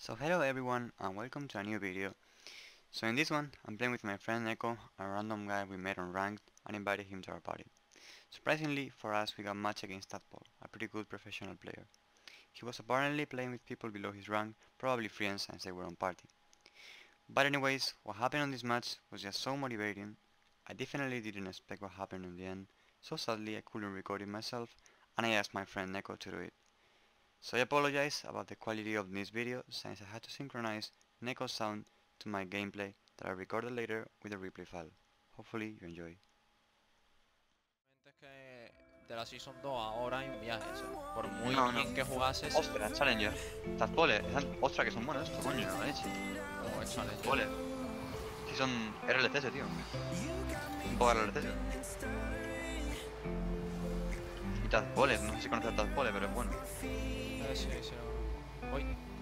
So hello everyone and welcome to a new video. So in this one, I'm playing with my friend Neko, a random guy we met on Ranked and invited him to our party. Surprisingly for us, we got matched against Tadpole, a pretty good professional player. He was apparently playing with people below his rank, probably friends since they were on party. But anyways, what happened on this match was just so motivating. I definitely didn't expect what happened in the end, so sadly I couldn't record it myself and I asked my friend Neko to do it. So I apologize about the quality of this video since I had to synchronize Neko's sound to my gameplay that I recorded later with a replay file. Hopefully you enjoy. Es que de la Season 2 ahora hay un viaje, ¿sabes? Por muy No, bien no. que jugases, Ostras, Challenger. Tadpole. Ostras, que son buenos estos, coño, la leche. como el challenge. Tadpole. Si son RLCS, tío. Un poco RLCS. Y Tadpole, no sé si conoces a Tadpole, pero es bueno. Sí. Uy,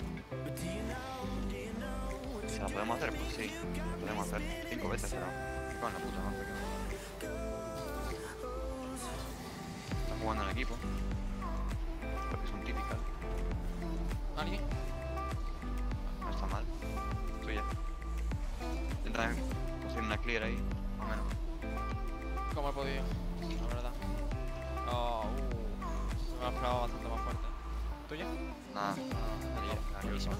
¿Se la podemos hacer? Pues sí, la podemos hacer 5 veces, pero me cago en la puta, no sé qué. Está jugando en el equipo. Creo que es un típico. ¿alguien? No está mal. Tuya. Intenta conseguir una clear ahí, más o menos. ¿Cómo he podido? La verdad. Oh, me ha pegado bastante más fuerte. ¿Tuya? Nada. Buenísimo.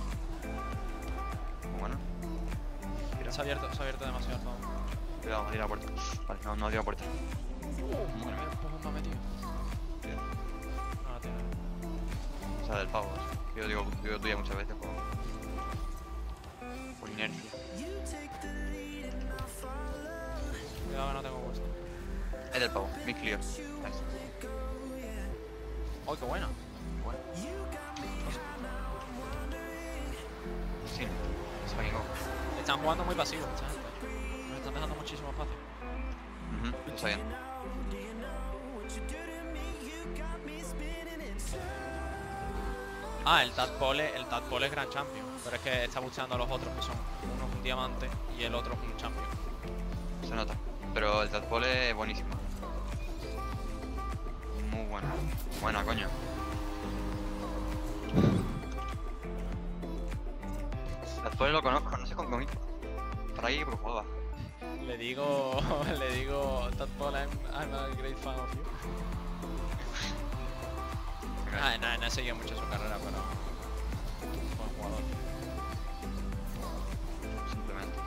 Muy bueno. Mira, Se ha abierto demasiado todo. cuidado, vamos a ir a la puerta. Vale, no dio la puerta. Madre mía, empujón me ha metido. Bien. No la tiene. O sea, del pavo. Yo digo tuya muchas veces por inercia. Cuidado que no tengo puesto. Es del pavo, mid clear. Nice. ¡Oh, qué buena! Bueno. Sí, se va a go. Están jugando muy pasivos esta gente. Nos están dejando muchísimo espacio. Está bien. Ah, el Tadpole es Gran Champion. Pero es que está buscando a los otros que son uno es un diamante y el otro es un champion. Se nota. Pero el Tadpole es buenísimo. Muy bueno. Buena, coño. Tadpole lo conozco, no sé con quién. Por ahí porque jugaba. Le digo Tadpole, I'm a great fan of you. No he seguido mucho su carrera, pero buen jugador. Simplemente.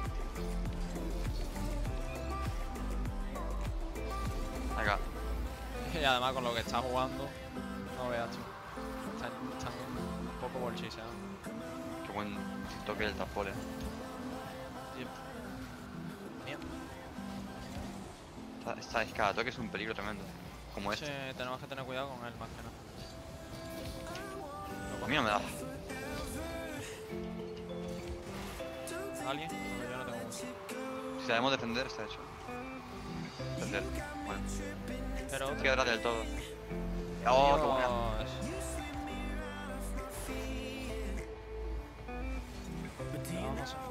Acá. Y además con lo que está jugando, no veas tú. Están un poco bolchiseados. Qué buen toque del Tadpole. Es cada toque es un peligro tremendo. Como Sí, este. tenemos que tener cuidado con él más que nada. A mí no me da. ¿Alguien? No, yo no tengo mucho. Si sabemos defender, está hecho. Defender. Bueno. Pero Se otro. queda atrás del todo. Oh, qué buena. Dios. Vamos a-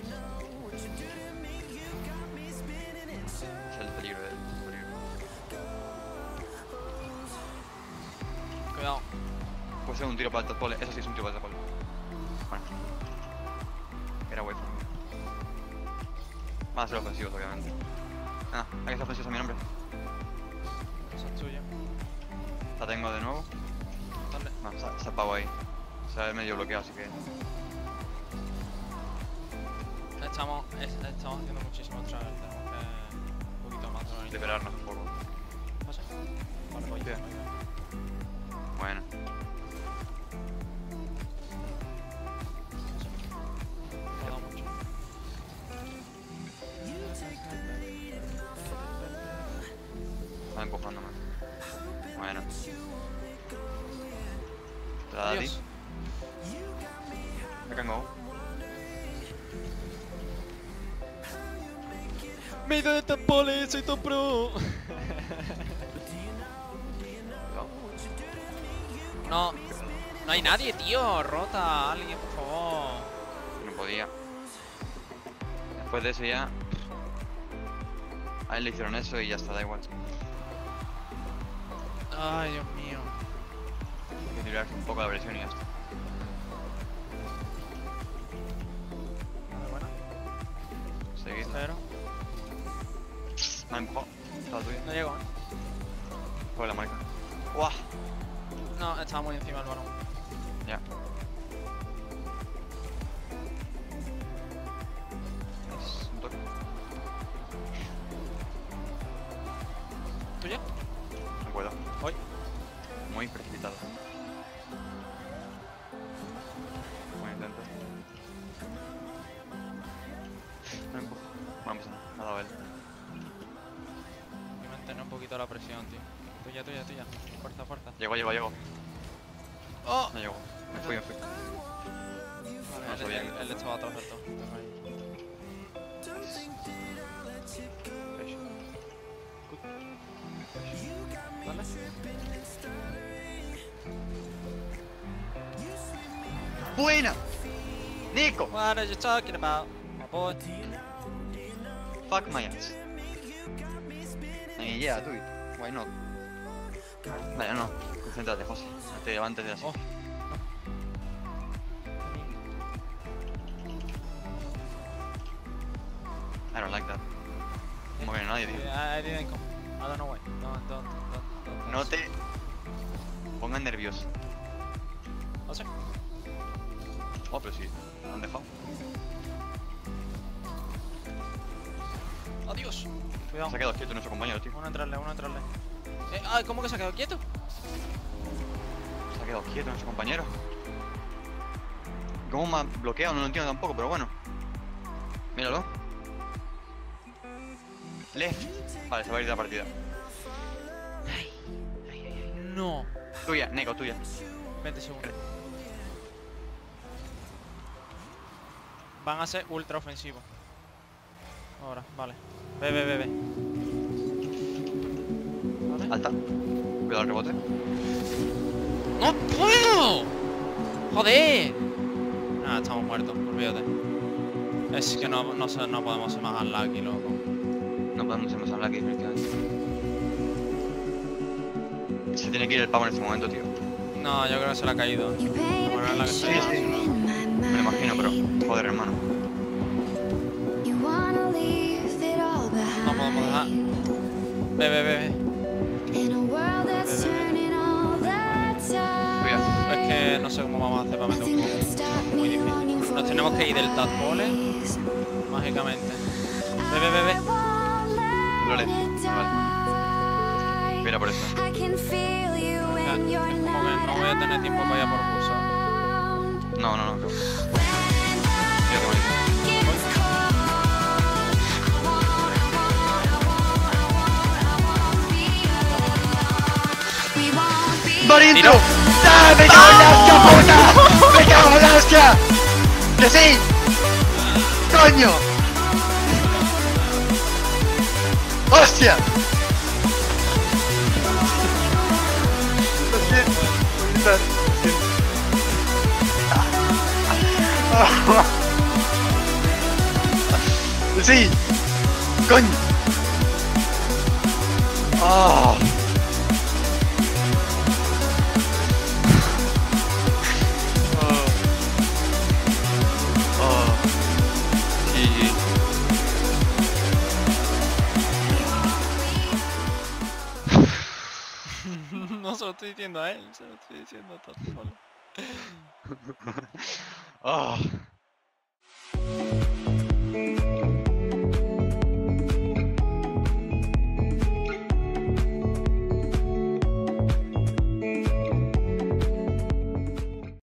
Es el peligro del peligro. Cuidado. Puede ser un tiro para el Tadpole. Eso sí es un tiro para el Tadpole. Bueno. Era way for me. Van a ser ofensivos, obviamente. Ah, hay que ser ofensivos a mi nombre. Eso es tuyo. La tengo de nuevo. Dale. No, se ha apagado ahí. Se ha medio bloqueado, así que. Estamos haciendo muchísimo travel. Tenemos que un poquito más de organización. Liberarnos un poco. ¿Pasa? Vale, voy. Bien. Bueno. No ha dado mucho. Están empujándome. Bueno. Te la da a ti. Adiós. I can go. Me he ido de Tadpole, soy top pro. No, no hay nadie, tío. Rota a alguien, por favor. No podía. Después de eso ya. A él le hicieron eso y ya está, da igual. Ay, Dios mío. Hay que tirarse un poco la presión y ya está. Pero Me ha empujado. Estaba tuyo. no llegó, Por la marca. ¡Guau! No, estaba muy encima del balón. Ya. Es un toque. ¿Tuya? No puedo. Voy. Muy precipitado. Buen intento. Me empujo. Vamos, me ha dado él. Hay que mantener un poquito la presión, tío. Tuya. Fuerza. Llego. ¡Oh! No llegó. Me fui. No sabía. Él estaba atrás del todo. Dale. ¡Buena! ¡Nico! What are you talking about, my boy? Fuck my ass. I mean, yeah, do it. Why not? Vale, no. Concéntrate, José. No te levantes de así. Oh. I don't like that. Como que nadie, tío. I didn't come. I don't know why. Don't. No te pongas nervioso. No sé. Oh, pero sí. Me han dejado. Adiós. Cuidado. Se ha quedado quieto nuestro compañero, tío. Uno a entrarle. Ay, ¿cómo que se ha quedado quieto? Se ha quedado quieto nuestro compañero. ¿Cómo me ha bloqueado? No lo entiendo tampoco, pero bueno. Míralo. Left. Vale, se va a ir de la partida. No. Tuya, Neko, tuya. 20 segundos. Van a ser ultra ofensivos. Ahora, vale. Ve. Vale. Alta. Cuidado el rebote. ¡No puedo! ¡Joder! Nada, estamos muertos, olvídate. Es que no podemos ser más unlucky, loco. No podemos irnos a hablar aquí, definitivamente. Se tiene que ir el pavo en este momento, tío. No, yo creo que se le ha caído. La manera en la que se ha ido. Me lo imagino, pero joder, hermano. No podemos dejar. Ve. Cuidado. Es que no sé cómo vamos a hacer para meter un poco. Muy difícil. Nos tenemos que ir del tadpole mágicamente. Ve. Lole. Vale. Mira por eso. Es como que no voy a tener tiempo para ir a por bus, ¿sabes? No. Yo te voy a ¡Barintro! ¡Ah, me cago en la hostia, puta! ¡Me cago en la hostia! ¡Que sí! ¡Coño! ¡Hostia! Lo siento. ¡Sí! ¡Coño! ¡Ah! No se lo estoy diciendo a él, se lo estoy diciendo a todo. Oh.